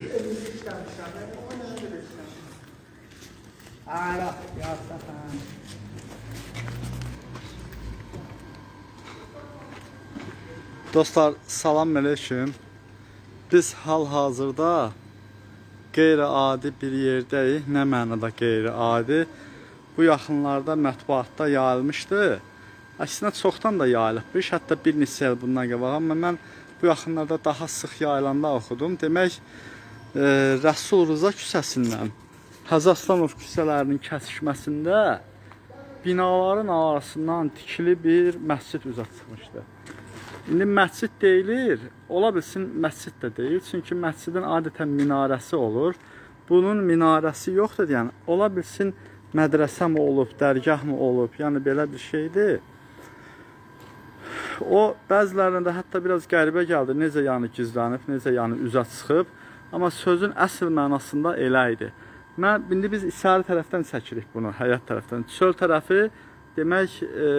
Dostlar, salam aleyküm. Biz hal-hazırda qeyri-adi bir yerdəyik. Nə mənada qeyri-adi? Bu yaxınlarda mətbuatda yayılmışdı. Əslində çoxdan da yayılıbmış, hətta bir neçə il bundan qabaq. Amma mən bu yaxınlarda daha sıx yayılanda oxudum. Demək, Rəsul Rıza küçəsindən Hacı Aslanov küçələrinin kəsişməsində binaların arasından tikili bir məscid üzə çıxmışdı. İndi məscid deyilir, ola bilsin məscid də deyil. Çünki məscidin adətən minarəsi olur. Bunun minarəsi yoxdur, yəni ola bilsin mədrəsə mi olub, dərgah mı olub, yəni belə bir şeydir. O bəzilərində hətta biraz qəribə gəldi, necə yəni gizlənib, necə yəni üzə çıxıb. Amma sözün əsl mənasında elə idi. İndi biz İsari tərəfdən çəkirik bunu, həyat tərəfdən. Çöl tərəfi demək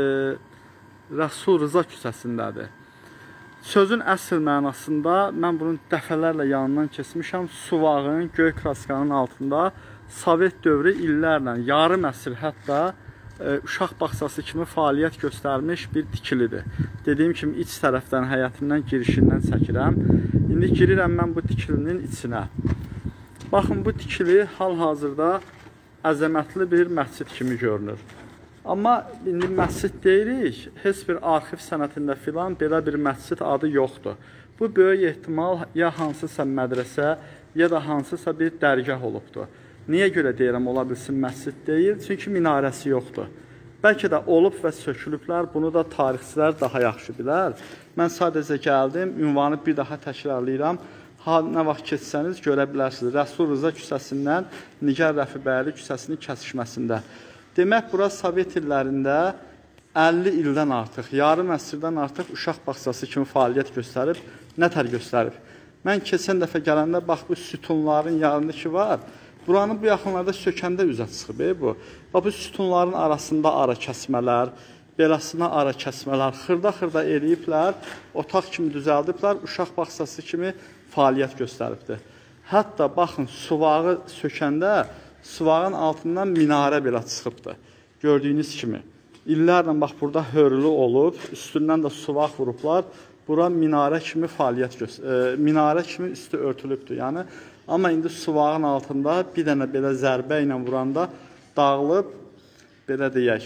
Rəsul Rıza küçəsindədir. Sözün əsl mənasında mən bunun dəfələrlə yanından keçmişəm. Suvağın, göy kraskanın altında Sovet dövrü illərlə, yarım əsr hətta uşaq bağçası kimi fəaliyyət göstərmiş bir tikilidir. Dediyim kimi iç tərəfdən, həyətindən, girişindən çəkirəm. İndi girirəm mən bu tikilinin içinə. Baxın, bu tikili hal-hazırda əzəmətli bir məscid kimi görünür. Amma indi məscid deyirik, heç bir arxiv sənətində filan belə bir məscid adı yoxdur. Bu böyük ehtimal ya hansısa mədrəsə, ya da hansısa bir dərgah olubdur. Niyə görə deyirəm, ola bilsin məscid deyil? Çünki minarəsi yoxdur. Bəlkə də olub və sökülüblər, bunu da tarixçilər daha yaxşı bilər. Mən sadəcə gəldim, ünvanı bir daha təkrarlayıram. Nə vaxt keçsəniz görə bilərsiniz. Rəsul Rıza küçəsindən Nigar Rəfibəyli küçəsinin kəsişməsində. Demək, bura Sovet illərində 50 ildən artıq, yarım əsrdən artıq uşaq bağçası kimi fəaliyyət göstərib, nətər göstərib. Mən keçən dəfə gələndə, bax, bu sütunların yanındakı var, buranın bu yaxınlarda sökəndə üzə çıxıb, bu. Bu sütunların arasında ara kəsmələr, beləsinə ara kəsmələr, xırda-xırda eləyiblər, otaq kimi düzəldiblər, uşaq bağçası kimi fəaliyyət göstəribdir. Hətta, baxın, suvağı sökəndə, suvağın altından minarə belə çıxıbdır. Gördüyünüz kimi. İllərlə bax, burada hörlü olub, üstündən də suvaq vurublar. Bura minarə kimi fəaliyyət göstərir. Minarə kimi üstü örtülübdür. Yəni, amma indi suvağın altında bir dənə belə zərbə ilə vuranda dağılıb, belə deyək,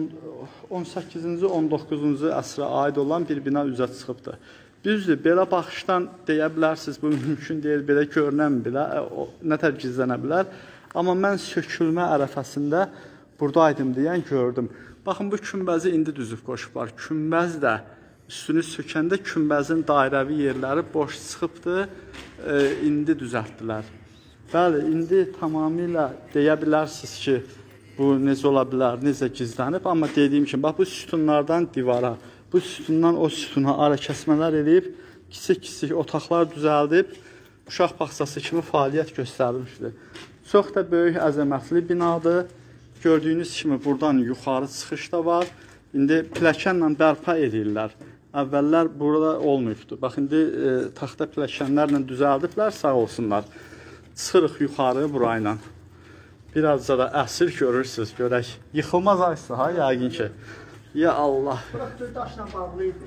18-ci, 19-cu əsrə aid olan bir bina üzə çıxıbdır. Düzdür, belə baxışdan deyə bilərsiniz, bu mümkün deyil, belə görünən bilə, nətər gizlənə bilər. Amma mən sökülmə ərəfəsində buradaydım deyən gördüm. Baxın, bu kümbəzi indi düzüb qoşublar. Kümbəz də üstünü sökəndə kümbəzin dairəvi yerləri boş çıxıbdır, indi düzəltdilər. Bəli, indi tamamilə deyə bilərsiniz ki, bu necə ola bilər, necə gizlənib. Amma dediyim kimi, bax, bu sütunlardan divara, bu sütundan o sütuna ara kəsmələr edib, kiçik-kiçik otaqlar düzəldib, uşaq bağçası kimi fəaliyyət göstərmişdir. Çox da böyük əzəmətli binadır. Gördüyünüz kimi buradan yuxarı çıxış da var. İndi pilləkənlə bərpa edirlər. Əvvəllər burada olmayıbdır. Bax, indi taxta pilləkənlərlə düzəldiblər, sağ olsunlar. Çıxırıq yuxarı burayla. Birazca da əsir görürsünüz, görək. Yıxılmaz ayısı, ha, yəqin ki. Ya Allah. Burası daşla bağlıydı.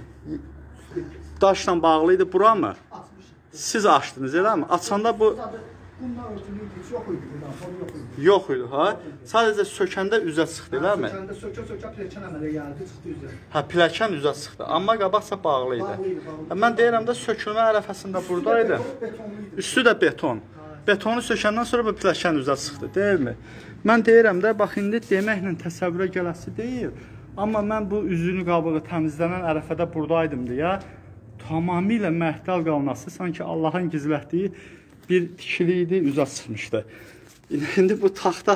Daşla bağlıydı, bura mı? Siz açdınız, elə mi? Açanda bu... Bundan örtülüydü, heç yox idi bundan, sonra yox idi. Yox idi, ha? Sadəcə sökəndə üzə çıxdı, elə mi? Sökəndə sökə pilləkən əmələ gəldi, çıxdı üzə. Hə, pilləkən üzə çıxdı, amma qabaqsa bağlı idi. Bağlıydı. Mən deyirəm də sökülmə ərəfəsində buradaydı. Üstü də beton. Betonu sökəndən sonra bu pilləkən üzə çıxdı, deyilmi? Mən deyirəm də, bax, indi deməklə təsəvvürə gələsi deyil. Amma mən bu üzünü qabığı təmizlənən ərəfədə buradaydım deyə tamamilə məhdəl qalması, sanki Allahın gizlətdiyi bir tikili idi, üzə çıxmışdı. İndi bu taxta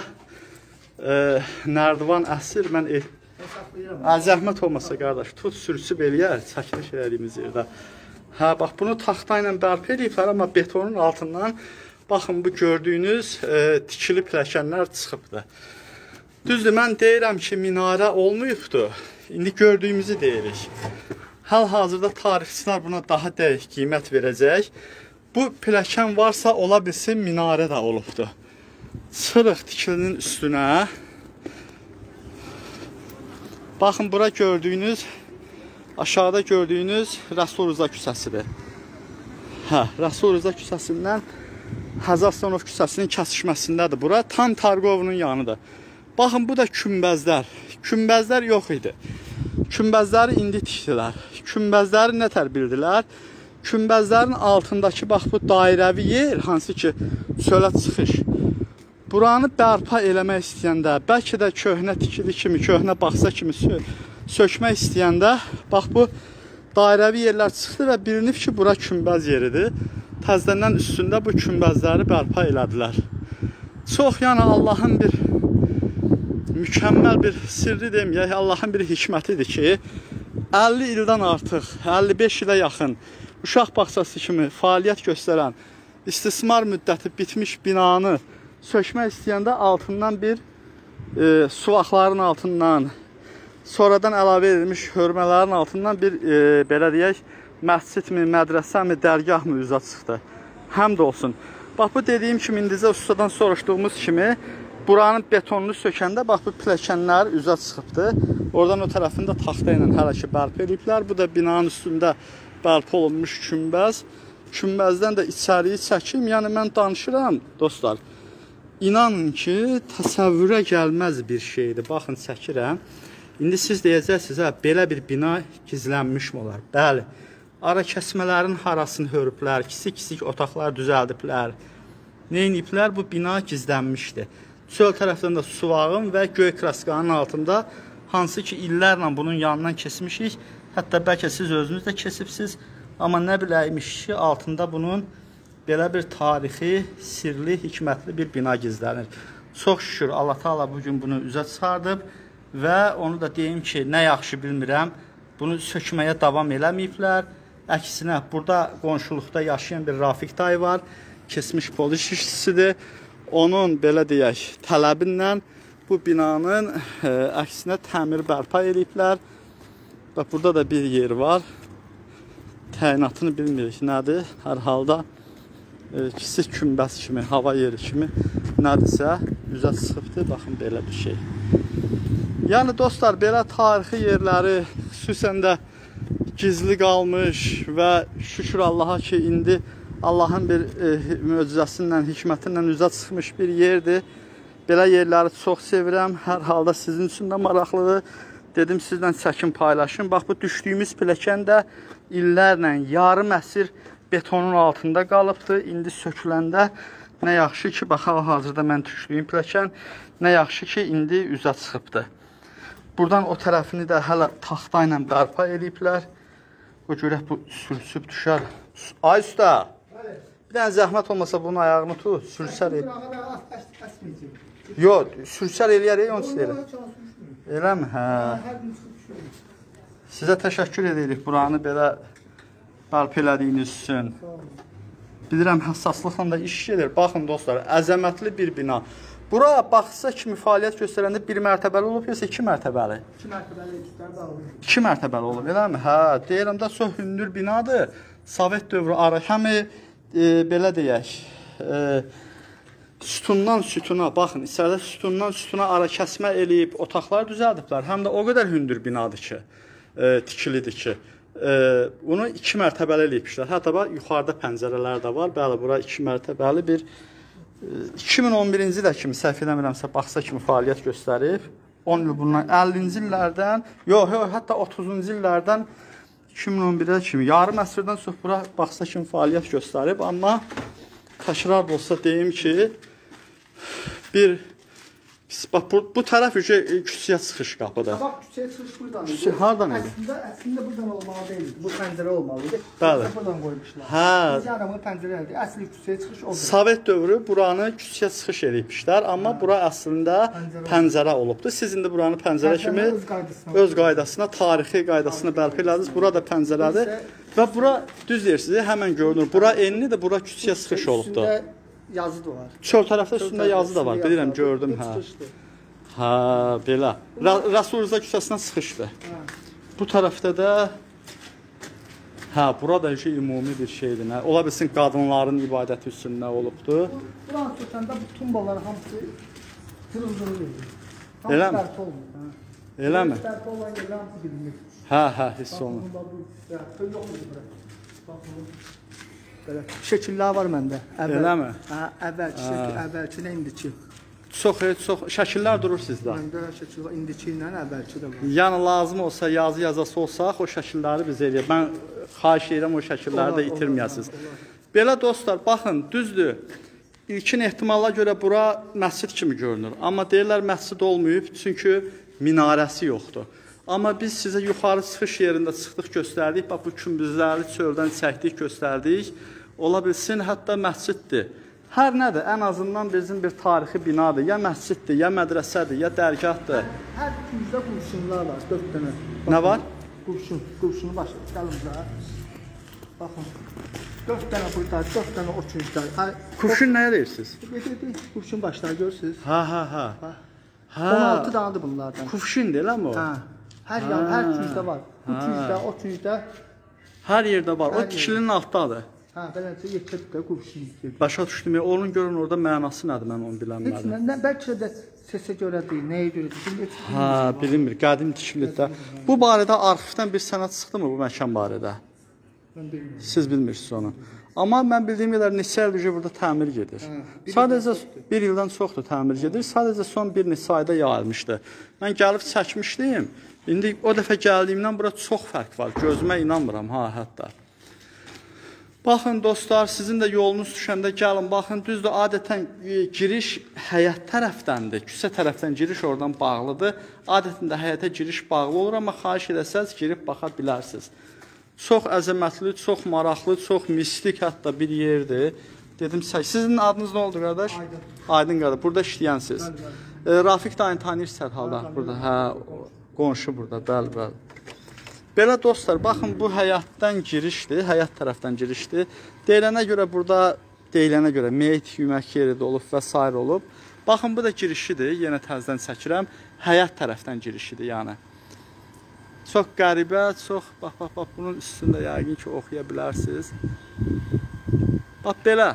nərdivan əsir, mən zəhmət olmasa, qardaş, tut sürüsüb eləyər, çəkiliş elədiyimiz yerdə. Hə, bax, bunu taxta ilə bərpa ediblər, amma betonun altından, baxın, bu gördüyünüz tikili pilləkənlər çıxıbdır. Düzdür, mən deyirəm ki, minarə olmayıbdır. İndi gördüyümüzü deyirik. Hal-hazırda tarixçilər buna daha dəqiq qiymət verəcək. bu pilləkən varsa ola bilsin minarə də olubdur. Çıxırıq tikilinin üstünə. Baxın, bura gördüyünüz, aşağıda gördüyünüz Rəsul Rza küçəsidir. Rəsul Rza küçəsindən Həzar Aslanov küçəsinin kəsişməsindədir. Bura tam Targovunun yanıdır. Baxın, bu da kümbəzlər. Kümbəzlər yox idi. Kümbəzləri indi tikdilər. Kümbəzləri nə tər bildilər? Kümbəzlərin altındakı bax bu dairəvi yer, hansı ki çölə çıxış. Buranı bərpa eləmək istəyəndə, bəlkə də köhnə tikili kimi, köhnə bağça kimi sökmək istəyəndə, bax bu dairəvi yerlər çıxdı və bilinib ki, bura kümbəz yeridir. Təzədən üstündə bu kümbəzləri bərpa elədilər. Çox, yəni Allahın bir mükəmməl bir sirri deməyək, Allahın bir hikmətidir ki, 50 ildən artıq, 55 ilə yaxın uşaq bağçası kimi fəaliyyət göstərən, istismar müddəti bitmiş binanı sökmək istəyəndə altından bir suvaqların altından, sonradan əlavə edilmiş hörmələrin altından bir belə deyək, məscidmi, mədrəsəmi, dərgahmı üzə çıxdı. Həmd olsun. Bax, bu dediyim kimi, indicə ustadan soruşduğumuz kimi, buranın betonunu sökəndə, bax, bu pilləkənlər üzə çıxıbdır. Oradan o tərəfində taxta ilə hələ ki bərpa ediblər. Bu da binanın üstündə bərpa olunmuş kümbəz. Kümbəzdən də içəriyi çəkim. Yəni, mən danışıram, dostlar. İnanın ki, təsəvvürə gəlməz bir şeydir. Baxın, çəkirəm. İndi siz deyəcəksiniz, belə bir bina gizlənmiş mi olar? Bəli. Ara kəsmələrin harasını hörüblər, kiçik-kiçik otaqlar düzəldiblər. Neyniyiblər? Bu bina gizlənmişdir. Çöl tərəfdən də suvağın və göy kraskanın altında, hansı ki illərlə bunun yanından kesmişik. Hətta bəlkə siz özünüz də kesibsiz. Amma nə biləymiş ki, altında bunun belə bir tarixi, sirli, hikmətli bir bina gizlənir. Çox şükür, Allah Taala bugün bunu üzə çıxardıb və onu da deyim ki, nə yaxşı bilmirəm, bunu sökməyə davam eləməyiblər. Əksinə, burada qonşuluqda yaşayan bir Rafiq dayı var, kesmiş polis işçisidir. Onun, belə deyək, tələbinlə bu binanın əksinə təmir bərpa ediblər. Bax, burada da bir yer var. Təyinatını bilmirik nədir. Hər halda kiçik kümbəs kimi, hava yeri kimi nədirsə üzə çıxıbdır. Baxın, belə bir şey. Yəni, dostlar, belə tarixi yerləri xüsusən də gizli qalmış və şükür Allaha ki, indi Allahın bir möcüzəsindən, hikmətindən üzə çıxmış bir yerdir. Belə yerləri çox sevirəm. Hər halda sizin üçün də maraqlıdır. Dedim, sizlə çəkim paylaşın. Bax, bu düşdüyümüz pilləkən də illərlə, yarım əsr betonun altında qalıbdır. İndi söküləndə nə yaxşı ki, bax, hazırda mən düşdüyüm pilləkən, nə yaxşı ki, indi üzə çıxıbdır. Buradan o tərəfini də hələ taxta ilə bərpa ediblər. O görək, bu sürüsüb düşər. Ay usta, bir dənə zəhmət olmasa bunun ayağını tut, sürüsər el. Yox, sürüsər eləyərək, onu siz elə. Elə mi? Hə. Sizə təşəkkür edirik buranı belə bərpa elədiyiniz üçün. Bilirəm, həssaslıqla da iş gedir. Baxın, dostlar, əzəmətli bir bina. Bura baxsa kimi fəaliyyət göstərəndə bir mərtəbəli olub, yoxsa 2 mərtəbəli? 2 mərtəbəli, 2 mərtəbəli olub, elə mi? Hə, deyirəm də çox hündür binadır. Sovet dövrü ara, həmi belə deyək, sütundan sütuna, baxın, içəridə sütundan sütuna ara kəsmə eləyib, otaqlar düzəldiblər. Həm də o qədər hündür binadır ki, tikilidir ki, bunu 2 mərtəbəli eləyibmişlər. Hətta yuxarıda pəncərələr də var. Bəli, bura 2 mərtəbəli bir 2011-ci ilə kimi, səhv eləmirəmsə, baxsa kimi fəaliyyət göstərib. 10 il bundan, 50-ci illərdən, yox, hətta 30-cu illərdən 2011-ə kimi, yarım əsrdən çox bura baxsa kimi fəaliyyət göstərib. Amma təkrar olsa deyim ki, bu tərəf küçüyə çıxış qapıdır. Bax, küçəyə çıxış buradan. Hardan idi? Əslində buradan olmalı deyil. Bu pəncərə olmalıdır. Bəli. Buradan qoymuşlar. Hə. Bizə adamın pəncərədir. Əsli küçəyə çıxış odur. Sovet dövrü buranı küçəyə çıxış edibmişlər, amma bura əslində pəncərə olubdur. Siz indi buranı pəncərə kimi öz qaydasına, tarixi qaydasına bərpa elədiniz. Bura da pəncərədir və bura düz deyirsiniz, həmən görünür. Bura enlidir, bura küçəyə çıxış olubdur. Yazı da var. Çöl tərəfdə üstündə yazı da var. Bilirəm, gördüm, hə. Hə, belə. Rəsul Rza küçəsindən çıxışdır. Bu tərəfdə də Hə, burada ümumi bir şeydir. Nə? Ola bilsin qadınların ibadəti üçün nə olubdur? Buranı tutanda bu tumbalar hamısı cırıldırı verir. Elə mi? Hamısı olmur. Eləmi? Dərtli olan yerlər hamısı bilinir. Hə, hiss olunur. Belə şəkillər var məndə. Eləmi? Hə, əvvəlki şəkil, əvvəlki nə indiki? Çox şəkillər durur sizdə. Məndə şəkil var, indiki ilə əvvəlki də var. Yəni lazım olsa, yazı-yazası olsaq, o şəkilləri biz eləyək. Mən xahiş edirəm o şəkilləri də itirməyəsiniz. Belə dostlar, baxın, düzdür. İlkin ehtimala görə bura məscid kimi görünür. Amma deyirlər məscid olmayıb, çünki minarəsi yoxdur. Amma biz sizə yuxarı çıxış yerində çıxdıq, göstərdik. Bax, bu kümbüzləri çöldən çəkdik, göstərdik. Ola bilsin, hətta məsciddir. Hər nədir, ən azından bizim bir tarixi binadır. Ya məsciddir, ya mədrəsədir, ya dərgahdır. Hər küncdə qurşunlar var, 4 dənə. Nə var? Qurşunu başlayır, gəlin. Baxın, 4 dənə burada, 4 dənə o küncdə. Qurşun nəyə deyirsiniz? Qurşun başlar, görürsünüz. Hə. 16 danadır bunlardan. Kufşindir, elə mi o? Hə, hər küncdə var. Bu küncdə, o küncdə. Hər yerdə var, o tikilinin altdadır. Hə, beləcə yekədə qurşun. Başa düşdüm, onun görün orada mənası nədir, mən onu bilənmədim. Heç bəlkə də səsə görə deyil, nəyə görə deyil. Hə, bilinmir, qədim tikilidə. Bu barədə arxivdən bir sənəd çıxdımı bu məkan barədə? Mən bilmirəm. Siz bilmirsiniz onu. Amma mən bildiyim qədər neçə ildir burada təmir gedir. Sadəcə bir ildən çoxdur təmir gedir. Sadəcə son bir neçə ayda yayılmışdı. Mən gəlib çəkmişdim. İndi o dəfə gəldiyimdən bura çox fərq var. Gözümə inanmıram, hətta. Baxın dostlar, sizin də yolunuz düşəndə gəlin, baxın, düzdür, adətən giriş həyət tərəfdəndir. Küçə tərəfdən giriş oradan bağlıdır. Adətən də həyətə giriş bağlı olur, amma xahiş edəsəz girib baxa bilərsiniz. Çox əzəmətli, çox maraqlı, çox mistik hətta bir yerdir. Dedim, sizin adınız nə oldu, qardaş? Aydın. Aydın qardaş, burada işləyənsiniz. Rafiq dayını tanıyırsınız halda, burada, hə, qonşu burada, bəli. Belə dostlar, baxın, bu həyətdən girişdir, həyət tərəfdən girişdir. Deyilənə görə meyit yemək yeri də olub və s. olub. Baxın, bu da girişidir, yenə təzdən çəkirəm. Həyət tərəfdən girişidir, yəni. Çox qəribə, bax, bunun üstündə yəqin ki, oxuya bilərsiniz. Bax, belə.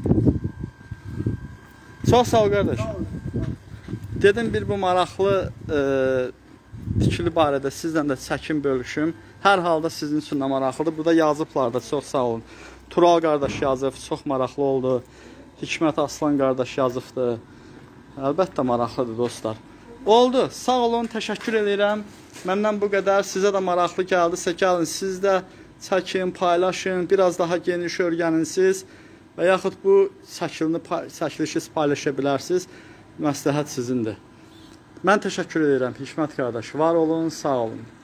Çox sağ ol, qardaş. Dedim, bir bu maraqlı tikili barədə sizdən də çəkim bölüşüm. Hər halda sizin üçün də maraqlıdır. Burada yazıblar da, çox sağ olun. Tural qardaş yazıb, çox maraqlı oldu. Hikmət Aslan qardaş yazıbdır. Əlbəttə maraqlıdır dostlar. Oldu, sağ olun, təşəkkür edirəm. Məndən bu qədər. Sizə də maraqlı gəldisə, gəlin siz də çəkin, paylaşın, biraz daha geniş öyrənirsiniz və yaxud bu çəkilişi paylaşa bilərsiniz. Məsləhət sizindir. Mən təşəkkür edirəm, Hikmət qardaş. Var olun, sağ olun.